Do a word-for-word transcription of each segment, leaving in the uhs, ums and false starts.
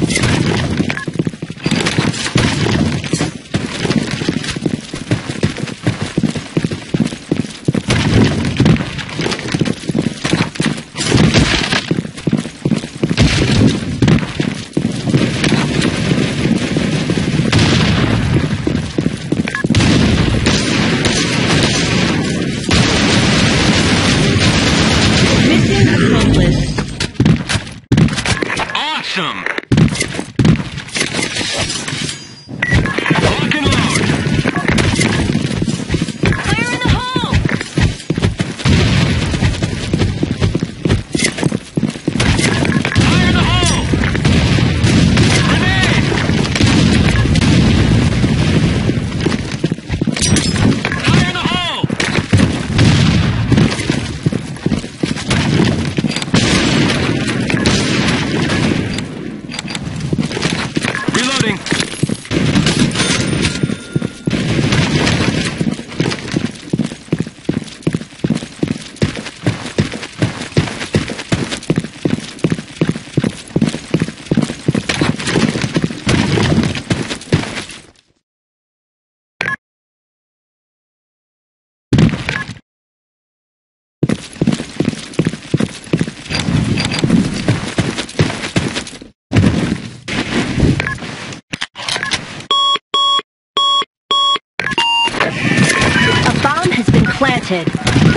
planted.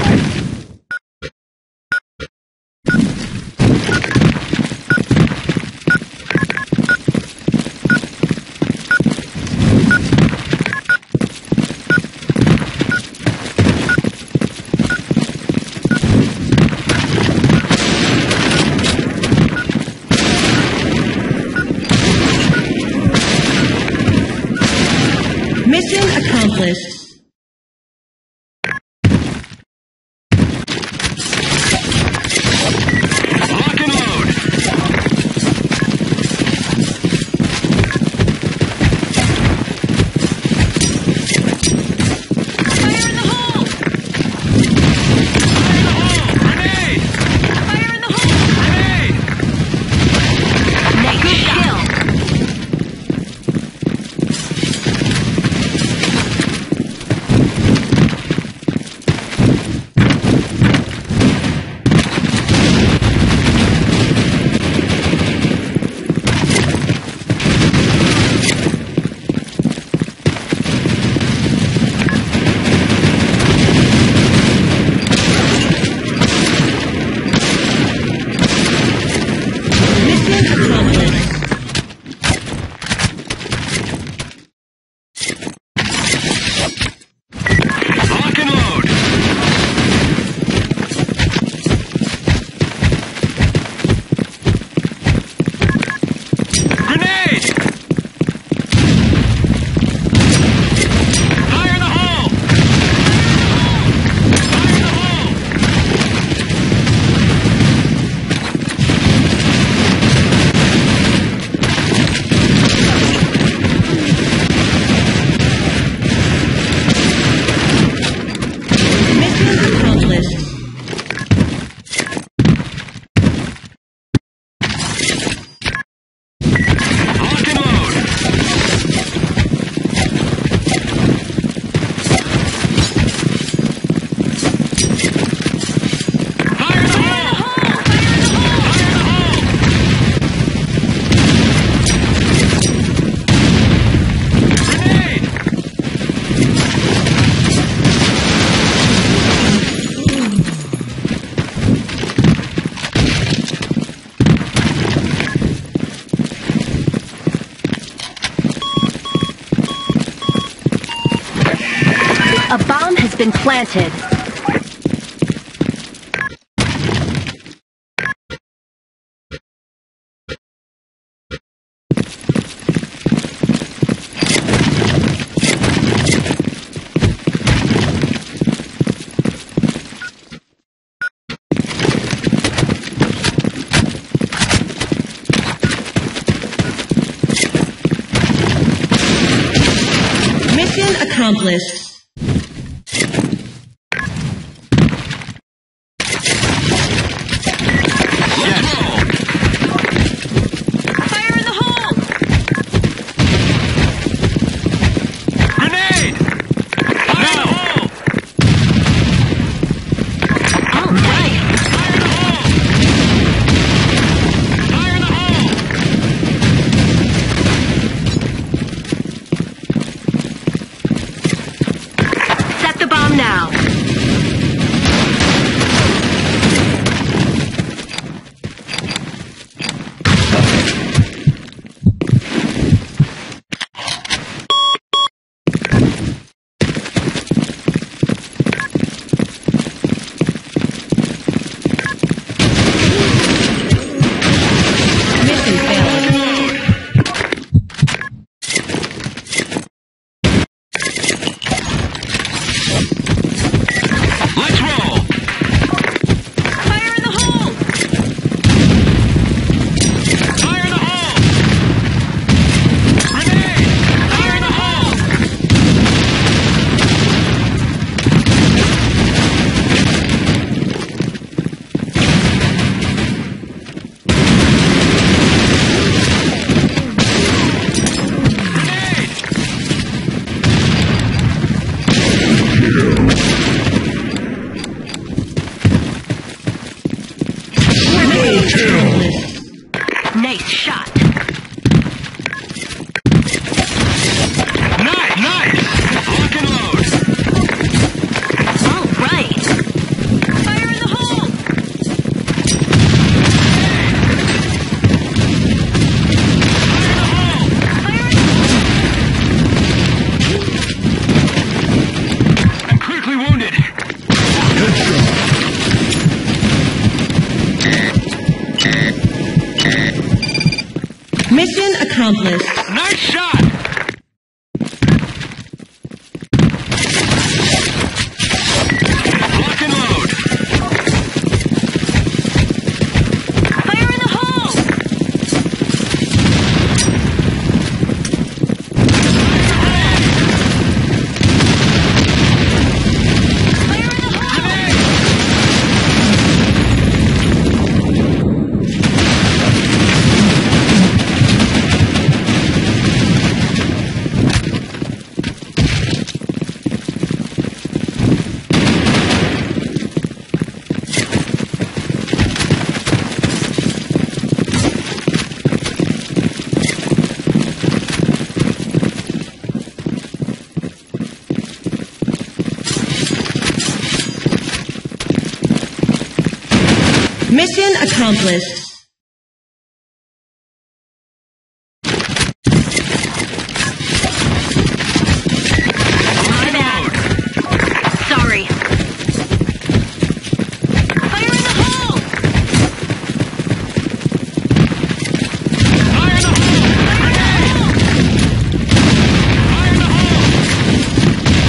Mission accomplished. Lock and load. Fire in the hole! Grenade! Fire in the hole! Grenade! Good kill! Lock and load. Grenade! Fire in the hole! Fire in the hole! Mission accomplished. Lock and load. Fire in the hole! Fire in the hole! Grenade! A bomb has been planted. Mission accomplished. Let's roll! Fire in the hole! Mission accomplished. Nice shot! Lock and load. Fire in the hole! Fire in the hole! Mission accomplished. My bad. Sorry. Fire in the hole! Fire in the hole! Fire in the hole!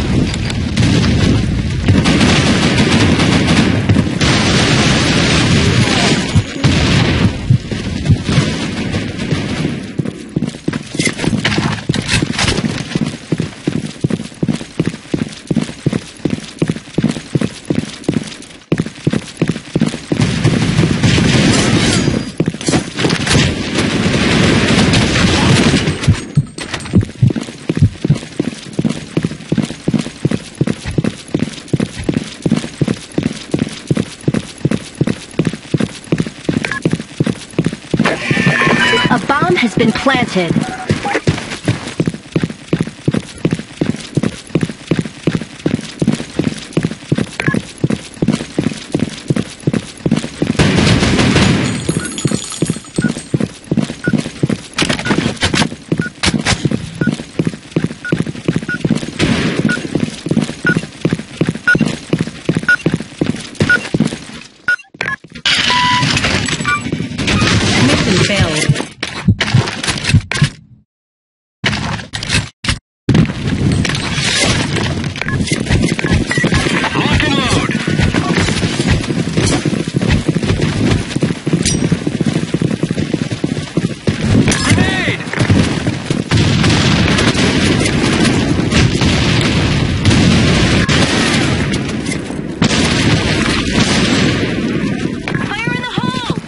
A bomb has been planted. Mission failed. Lock and load. Grenade! Fire in the hole!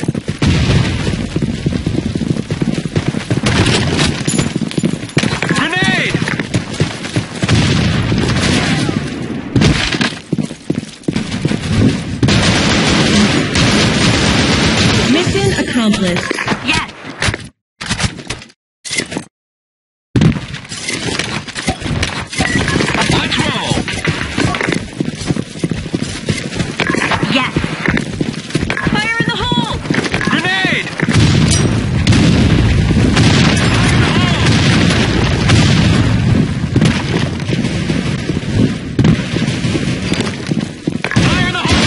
Grenade! Mission accomplished. Yes! Let's roll. Yes! Fire in the hole! Grenade! Fire in the hole!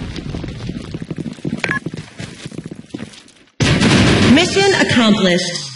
Mission accomplished.